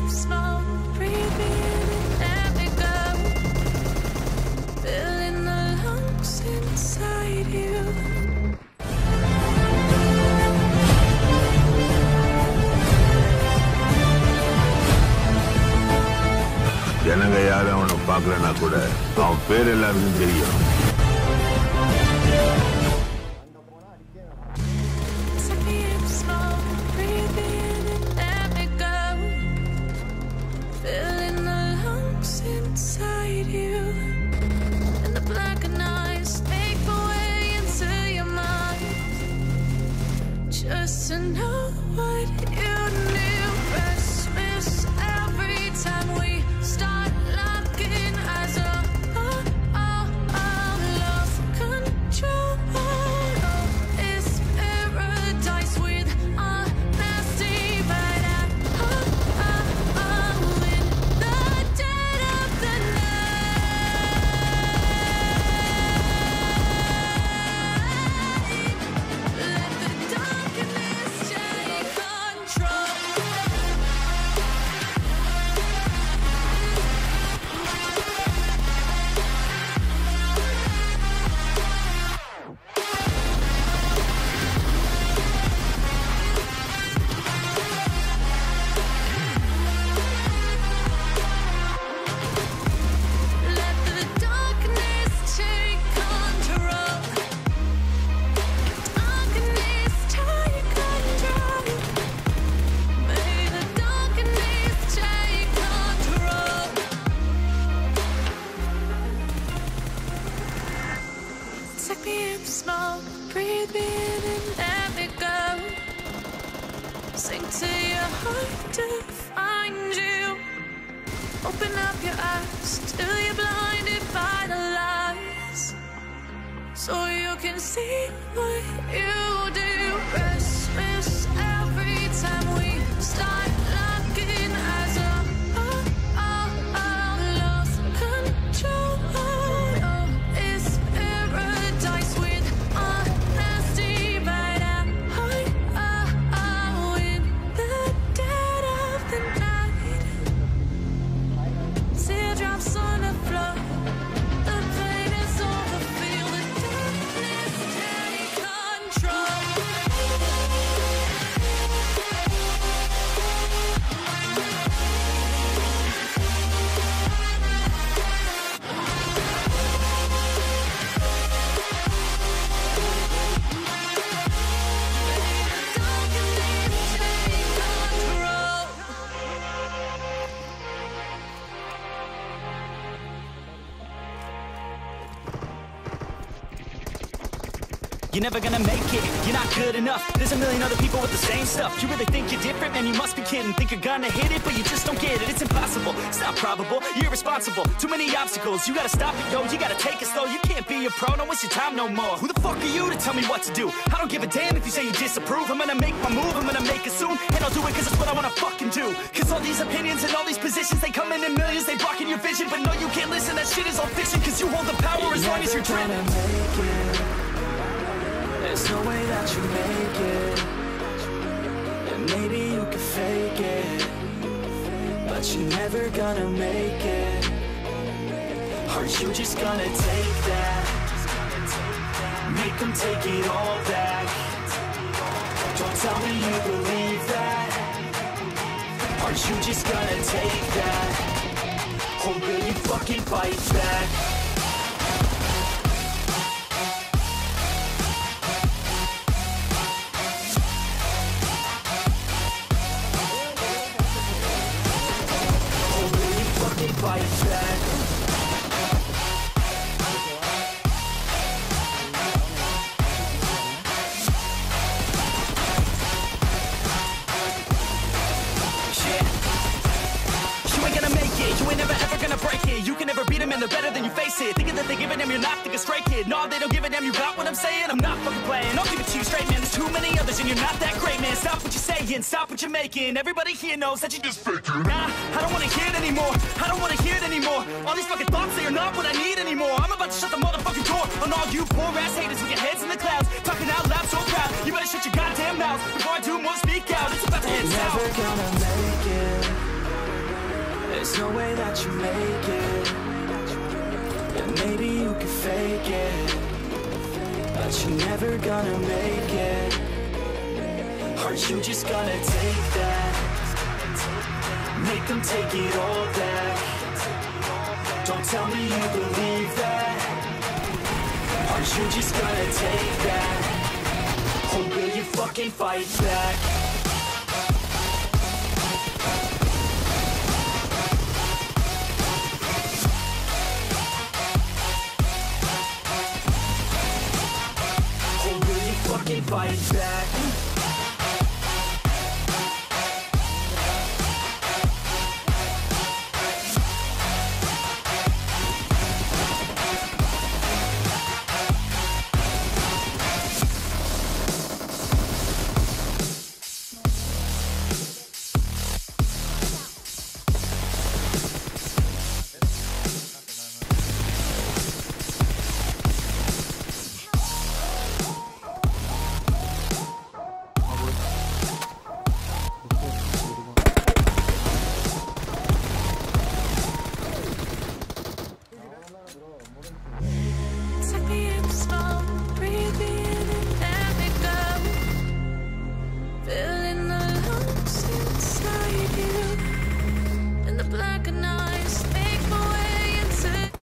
up small, breathe in and let me go. Filling the lungs inside you. ஜனங்க யாரும் அவனை பார்க்கலன்னா கூட அவன் பேர் எல்லாருக்கும் தெரியும். Just to know what you knew. Restless every time we start locking eyes. Lost control. It's paradise with honesty, but in the dead of the small, breathe in and let me go. Sink to your heart to find you. Open up your eyes till you're blinded by the lies, so you can see what you do. Restless every time we start locking eyes. Lost control. It's paradise with honesty, but in the dead of the night. Teardrops on the floor. The pain is over. Feel the darkness take control. You're never gonna make it, you're not good enough. There's a million other people with the same stuff. You really think you're different? Man, you must be kidding. Think you're gonna hit it, but you just don't get it. It's impossible, it's not probable, you're irresponsible. Too many obstacles, you gotta stop it, yo. You gotta take it slow, you can't be a pro. Don't waste your time no more. Who the fuck are you to tell me what to do? I don't give a damn if you say you disapprove. I'm gonna make my move, I'm gonna make it soon. And I'll do it cause it's what I wanna fucking do. Cause all these opinions and all these positions, they come in millions, they blocking your vision. But no, you can't listen, that shit is all fiction. Cause you hold the power as long as you're dreaming. There's no way that you make it, and maybe you can fake it, but you're never gonna make it. Are you just gonna take that? Make them take it all back. Don't tell me you believe that. Are you just gonna take that? Or will you fucking fight back? Fight back. You ain't gonna make it, you ain't never ever gonna break it. You can never beat them and they're better than you face it. Thinking that they give a damn, you're not thinking straight, kid. No, they don't give a damn, you got what I'm saying? I'm not fucking playing, I'll give it to you straight, man. There's too many others and you're not that great, man. Stop what you're saying, stop what you're making. Everybody here knows that you just faking. Nah, I don't wanna hear it anymore, I don't wanna hear it anymore. All these fucking thoughts, they are not what I need anymore. I'm about to shut the motherfucking door on all you poor ass haters with your heads in the clouds, talking out loud so proud. You better shut your goddamn mouth before I do more, speak out. It's about to hit south. You're never gonna make it, There's no way that you make it. And maybe you can fake it, but you're never gonna make it. Are you just gonna take that? Make them take it all back. Don't tell me you believe that. Are you just gonna take that? Or will you fucking fight back?